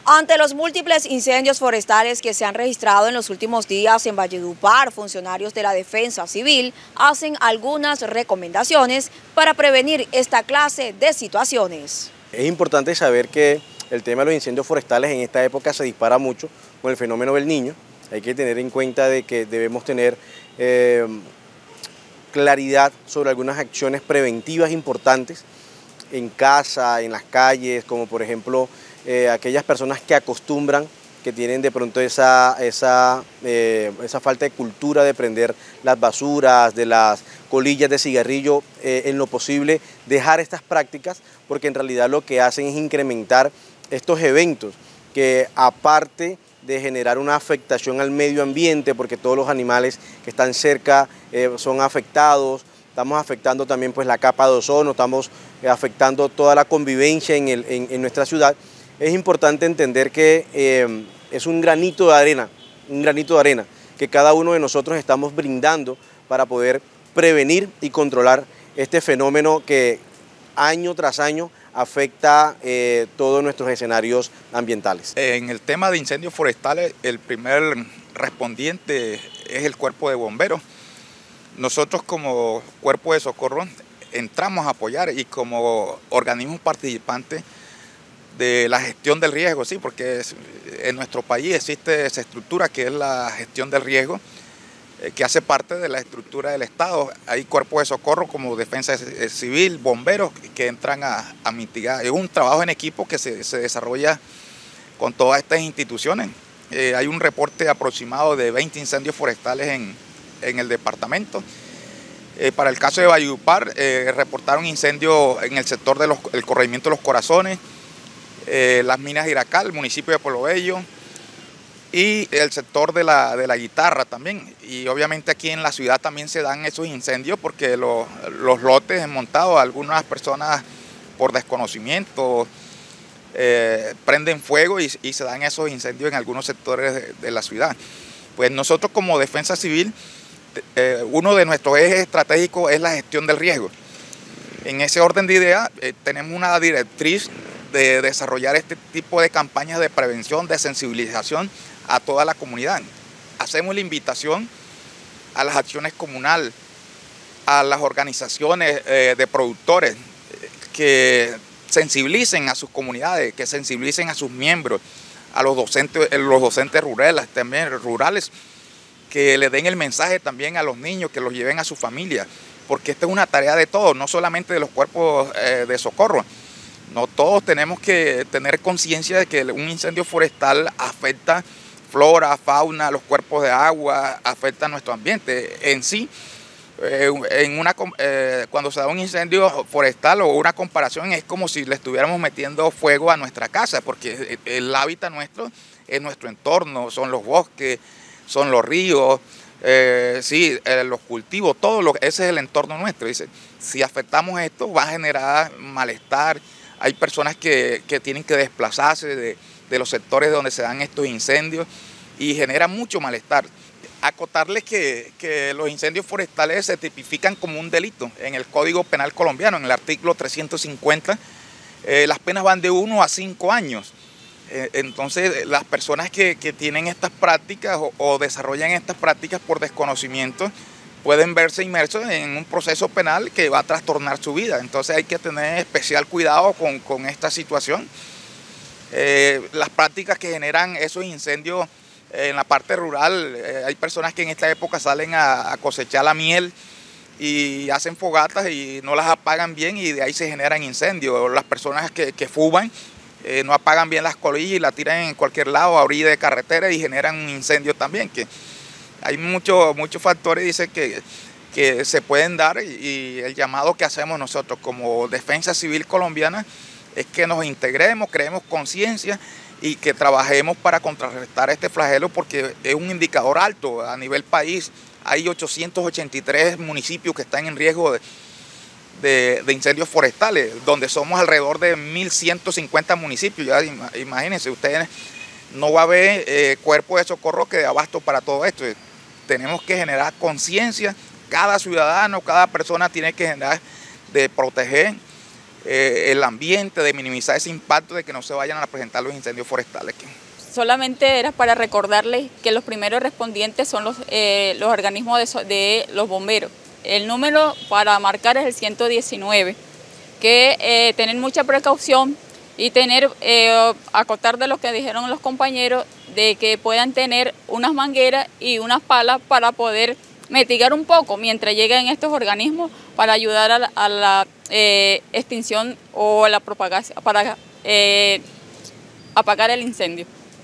Ante los múltiples incendios forestales que se han registrado en los últimos días en Valledupar, funcionarios de la Defensa Civil hacen algunas recomendaciones para prevenir esta clase de situaciones. Es importante saber que el tema de los incendios forestales en esta época se dispara mucho con el fenómeno del Niño. Hay que tener en cuenta de que debemos tener claridad sobre algunas acciones preventivas importantes en casa, en las calles, como por ejemplo aquellas personas que acostumbran, que tienen de pronto esa falta de cultura de prender las basuras, de las colillas de cigarrillo, en lo posible dejar estas prácticas, porque en realidad lo que hacen es incrementar estos eventos que, aparte de generar una afectación al medio ambiente, porque todos los animales que están cerca son afectados, estamos afectando también pues la capa de ozono, estamos afectando toda la convivencia en nuestra ciudad. Es importante entender que es un granito de arena que cada uno de nosotros estamos brindando para poder prevenir y controlar este fenómeno que año tras año afecta todos nuestros escenarios ambientales. En el tema de incendios forestales, el primer respondiente es el Cuerpo de Bomberos. Nosotros como Cuerpo de Socorro entramos a apoyar y como organismos participantes de la gestión del riesgo, sí, porque en nuestro país existe esa estructura que es la gestión del riesgo, que hace parte de la estructura del Estado. Hay cuerpos de socorro como Defensa Civil, bomberos que entran a mitigar. Es un trabajo en equipo que se desarrolla con todas estas instituciones. Hay un reporte aproximado de 20 incendios forestales en el departamento. Para el caso de Valledupar, reportaron incendios en el sector del corregimiento de Los Corazones, las minas de Iracal, el municipio de Pueblo Bello, y el sector de la Guitarra también. Y obviamente aquí en la ciudad también se dan esos incendios porque los lotes montados, algunas personas por desconocimiento prenden fuego y se dan esos incendios en algunos sectores de la ciudad. Pues nosotros como Defensa Civil, uno de nuestros ejes estratégicos es la gestión del riesgo. En ese orden de ideas tenemos una directriz de desarrollar este tipo de campañas de prevención, de sensibilización a toda la comunidad. Hacemos la invitación a las acciones comunales, a las organizaciones de productores que sensibilicen a sus comunidades, que sensibilicen a sus miembros, a los docentes rurales, que le den el mensaje también a los niños, que los lleven a su familia, porque esta es una tarea de todos, no solamente de los cuerpos de socorro. No todos tenemos que tener conciencia de que un incendio forestal afecta flora, fauna, los cuerpos de agua, afecta nuestro ambiente. En sí, cuando se da un incendio forestal o una comparación es como si le estuviéramos metiendo fuego a nuestra casa, porque el hábitat nuestro es nuestro entorno, son los bosques, son los ríos, los cultivos, ese es el entorno nuestro. Dice, si afectamos esto va a generar malestar. Hay personas que tienen que desplazarse de los sectores donde se dan estos incendios y genera mucho malestar. Acotarles que los incendios forestales se tipifican como un delito en el Código Penal colombiano, en el artículo 350. Las penas van de 1 a 5 años. Entonces, las personas que tienen estas prácticas o desarrollan estas prácticas por desconocimiento pueden verse inmersos en un proceso penal que va a trastornar su vida. Entonces hay que tener especial cuidado con esta situación. Las prácticas que generan esos incendios en la parte rural, hay personas que en esta época salen a cosechar la miel y hacen fogatas y no las apagan bien y de ahí se generan incendios. Las personas que fuman no apagan bien las colillas y la tiran en cualquier lado, a orilla de carretera y generan un incendio también. Hay muchos factores, dice, que se pueden dar y el llamado que hacemos nosotros como Defensa Civil colombiana es que nos integremos, creemos conciencia y que trabajemos para contrarrestar este flagelo porque es un indicador alto a nivel país. Hay 883 municipios que están en riesgo de incendios forestales, donde somos alrededor de 1.150 municipios. Ya imagínense, ustedes no va a haber cuerpo de socorro que dé abasto para todo esto. Tenemos que generar conciencia, cada ciudadano, cada persona tiene que generar de proteger el ambiente, de minimizar ese impacto de que no se vayan a presentar los incendios forestales. Solamente era para recordarles que los primeros respondientes son los organismos de los bomberos. El número para marcar es el 119, que tener mucha precaución y acotar de lo que dijeron los compañeros, de que puedan tener unas mangueras y unas palas para poder mitigar un poco mientras lleguen estos organismos para ayudar a la extinción o a la propagación, para apagar el incendio.